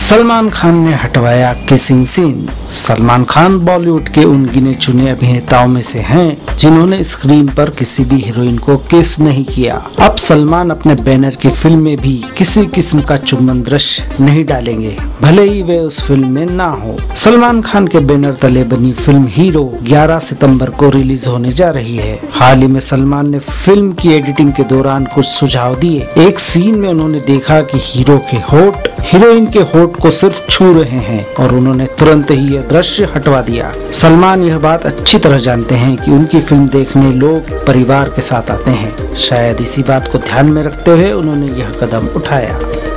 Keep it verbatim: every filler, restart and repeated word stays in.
सलमान खान ने हटवाया kissing scene. Salman Khan Bollywood के उन गिने चुने अभिनेताओं में से हैं जिन्होंने स्क्रीन पर किसी भी हीरोइन को किस नहीं किया। अब सलमान अपने बैनर की फिल्म में भी किसी किस्म का चुम्बन दृश्य नहीं डालेंगे, भले ही वे उस फिल्म में ना हो। सलमान खान के बैनर तले बनी फिल्म हीरो ग्यारह सितंबर को रिलीज होने जा रही है। हाल ही में सलमान ने फिल्म की एडिटिंग के दौरान कुछ सुझाव दिए। एक सीन में उन्होंने देखा कि हीरो के होठ हीरोइन के होठ को सिर्फ छू रहे हैं और उन्होंने तुरंत ही यह दृश्य हटवा दिया। सलमान यह बात अच्छी तरह जानते हैं कि उनकी फिल्म देखने लोग परिवार के साथ आते हैं। शायद इसी बात को ध्यान में रखते हुए उन्होंने यह कदम उठाया।